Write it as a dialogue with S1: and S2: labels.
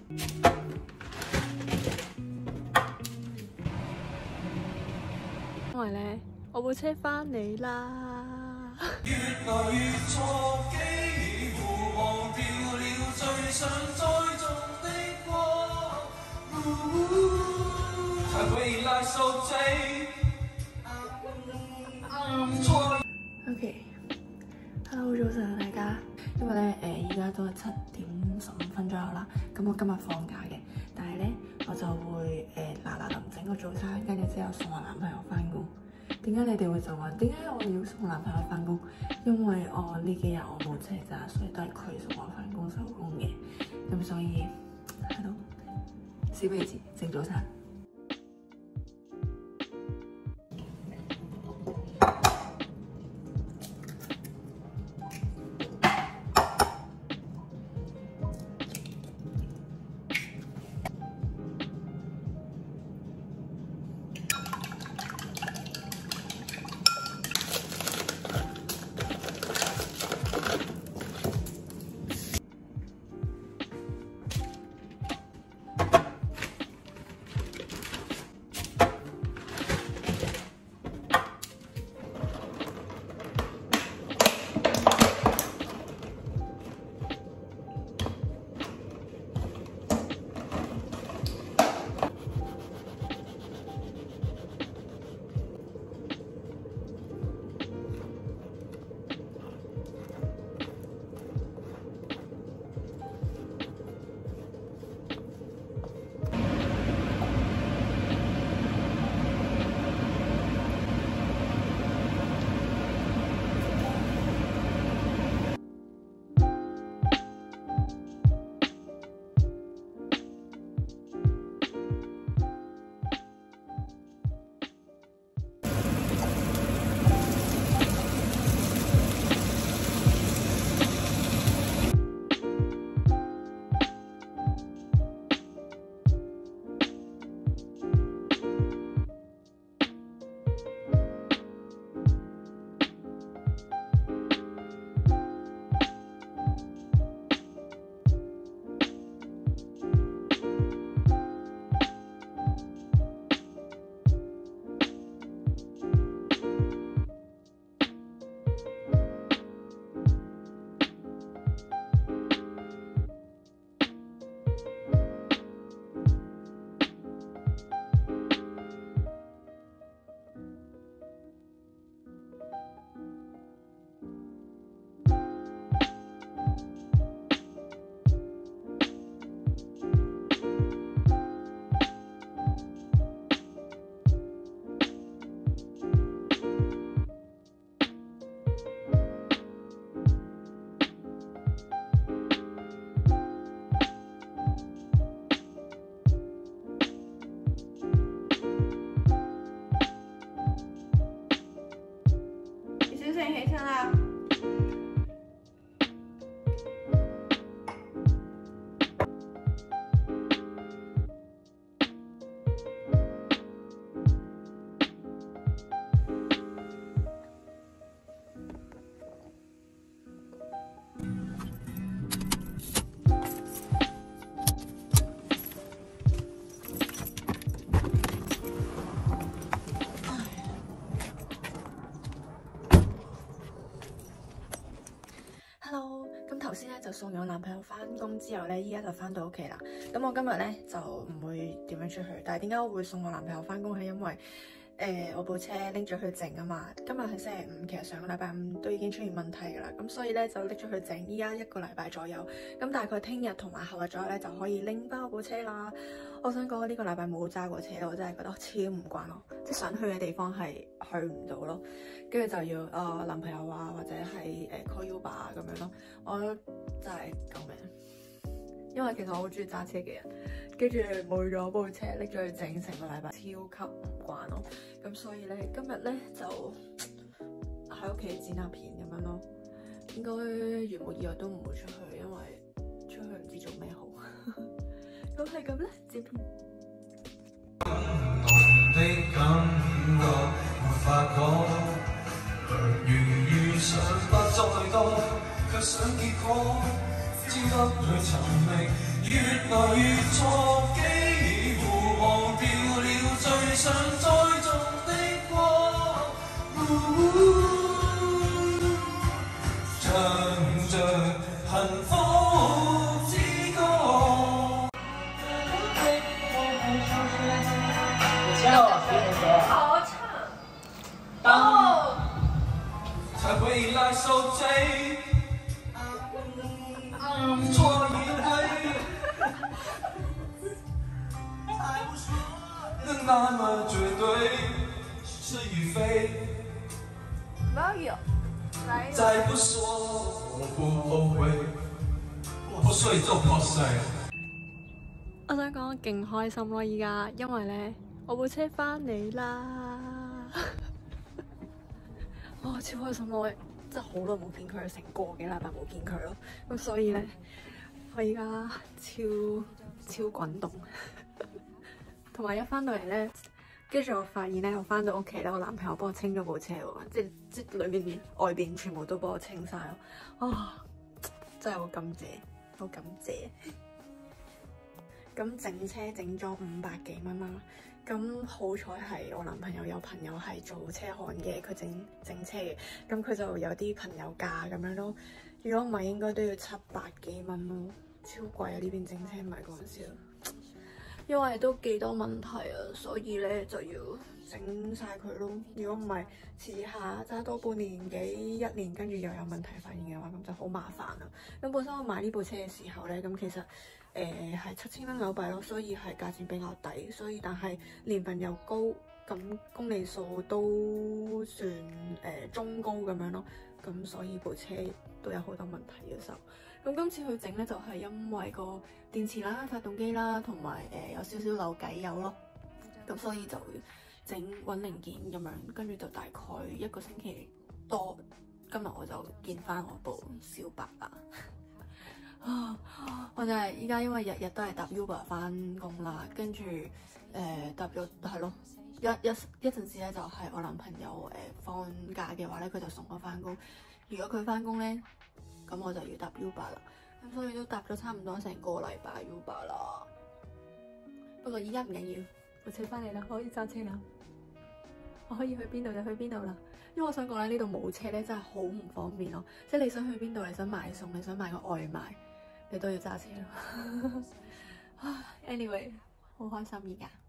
S1: 因為咧，我部車翻嚟啦。
S2: 越來越錯幾乎忘掉了最想栽種的光。才會來受罪。
S1: OK，Hello，早晨啊大家。因為咧，而家都係7:15左右啦。咁我今日放假嘅，但係咧我就會嗱臨整個早餐，跟住之後送我男朋友翻工。點解你哋會就話點解我要送我男朋友翻工？因為我呢幾日我冇車咋，所以都係佢送我翻工收工嘅。咁所以喺度小鼻子整早餐。
S3: 起身啦！
S1: 咁頭先咧就送咗我男朋友翻工之後咧，依家就翻到屋企啦。咁我今日咧就唔會點樣出去，但係點解我會送我男朋友翻工係因為我部車拎咗去整啊嘛。今日係星期五，其實上個禮拜五都已經出現問題噶啦，咁所以咧就拎咗去整。依家1個禮拜左右，咁大概聽日同埋後日左右咧就可以拎翻我部車啦。我想講呢個禮拜冇揸過車，我真係覺得超唔慣咯，即係想去嘅地方係去唔到咯，跟住就要男朋友啊或者係call Uber 啊咁樣咯。我真係救命，因為其實我好中意揸車嘅人，跟住冇咗部車拎咗去整，成個禮拜超級唔慣咯。咁所以咧今日咧就喺屋企剪下片咁樣咯。應該如無意外都唔會出去，因為出去唔知做咩好。咁係咁咧，剪片。
S2: 卻想結果，焦得去尋覓。 越來越錯，幾乎忘掉了最想栽種的光。唱着幸福之歌。
S3: 好唱
S2: 當才回來受罪，錯以為能那麼絕對，是與非。
S3: 不要有，來
S2: 再不說我不後悔，破碎就破碎。
S1: 我想講勁開心咯，依家因為咧我部車翻嚟啦，哦超開心咯！真係好耐冇見佢，成個幾禮拜冇見佢咯，咁所以咧我依家超滾動，同埋一翻到嚟咧，跟住我發現咧，我翻到屋企咧，我男朋友幫我清咗部車喎，即係裏面外邊全部都幫我清晒咯，真係好感謝，好感謝。咁整車整咗500幾蚊啦，咁好彩係我男朋友有朋友係做車行嘅，佢整車嘅，咁佢就有啲朋友價咁樣咯。如果唔係應該都要700幾蚊咯，超貴啊！呢邊整車唔係講笑，因為都幾多問題啊，所以咧就要整晒佢咯。如果唔係遲下揸多半年幾1年，跟住又有問題發現嘅話，咁就好麻煩啦。咁本身我買呢部車嘅時候咧，咁其實係7000蚊紐幣咯，所以係價錢比較抵，但係年份又高，咁公里數都算中高咁樣咯，咁所以部車都有好多問題嘅時候。咁今次去整咧就係因為個電池啦、發動機啦，同埋有少少漏計油咯，咁所以就整揾零件咁樣，跟住就大概1個星期多，今日我就見翻我部小白啦。我就係依家因為日日都係搭 Uber 翻工啦，跟住搭咗係咯，一陣時咧就係我男朋友放假嘅話咧，佢就送我翻工。如果佢翻工咧，咁我就要搭 Uber 啦。咁所以都搭咗差唔多成個禮拜 Uber 啦。不過依家唔緊要，部車翻嚟啦，可以揸車啦，我可以去邊度就去邊度啦。因為我想講咧，呢度冇車咧真係好唔方便咯。即係你想去邊度，你想買餸，你想買個外賣，你都要揸車咯。Anyway， 好開心而家。